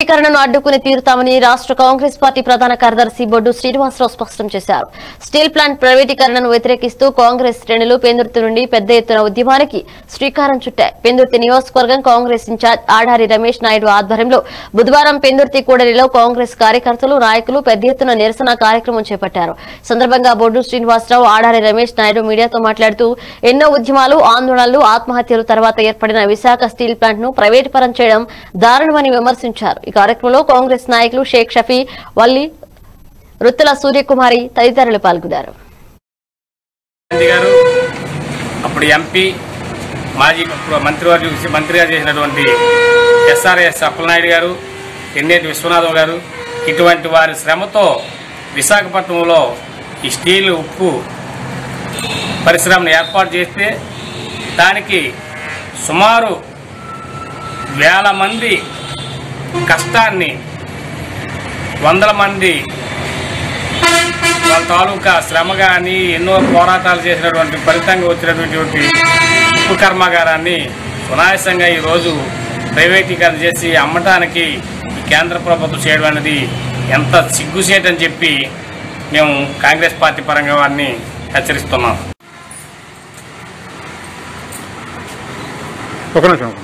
ప్రైవేటీకరణను అడ్డుకుని తీరుతామని రాష్ట్ర కాంగ్రెస్ పార్టీ ప్రధాన కార్యదర్శి బొడ్డు శ్రీనివాసరావు స్పష్టం చేశారు. స్టీల్ ప్లాంట్ ప్రైవేటీకరణను వ్యతిరేకిస్తూ కాంగ్రెస్ శ్రేణులు పెందుర్తి నుండి పెద్ద ఎత్తున ఉద్యమానికి శ్రీకారం చుట్టాయి. పెందుర్తి నియోజకవర్గం కాంగ్రెస్ ఇన్ఛార్జ్ ఆడారి రమేష్ నాయుడు ఆధ్వర్యంలో బుధవారం పెందుర్తి కూడలిలో కాంగ్రెస్ కార్యకర్తలు నాయకులు పెద్ద ఎత్తున నిరసన కార్యక్రమం చేపట్టారు. సందర్భంగా బొడ్డు శ్రీనివాసరావు ఆడారి రమేష్ నాయుడు మీడియాతో మాట్లాడుతూ ఎన్నో ఉద్యమాలు ఆందోళనలు ఆత్మహత్యల తర్వాత ఏర్పడిన విశాఖ స్టీల్ ప్లాంట్ ను ప్రైవేట్ పరం చేయడం దారుణమని విమర్శించారు. ఈ కార్యక్రమంలో కాంగ్రెస్ నాయకులు షేక్ షఫీ, వల్లి, రుత్తుల సూర్యకుమారి తదితరులు పాల్గొన్నారు. అప్పుడు ఎంపీ మాజీ మంత్రిగా చేసినటువంటి ఎస్ఆర్ఎస్ అప్పలనాయుడు గారు, ఎన్నేటి విశ్వనాథం గారు ఇటువంటి వారి శ్రమతో విశాఖపట్నంలో ఈ స్టీల్ ఉక్కు పరిశ్రమను ఏర్పాటు చేస్తే దానికి సుమారు వేల మంది కష్టాన్ని, వందల మంది వాళ్ళ తాలూకా శ్రమ కానీ ఎన్నో పోరాటాలు చేసినటువంటి ఫలితంగా వచ్చినటువంటి ఉక్కు కర్మాగారాన్ని సునాయాసంగా ఈరోజు ప్రైవేటీకరణ చేసి అమ్మటానికి కేంద్ర ప్రభుత్వం చేయడం అనేది ఎంత సిగ్గుచేటని చెప్పి మేము కాంగ్రెస్ పార్టీ పరంగా వారిని హెచ్చరిస్తున్నాం. ఒక నిమిషం.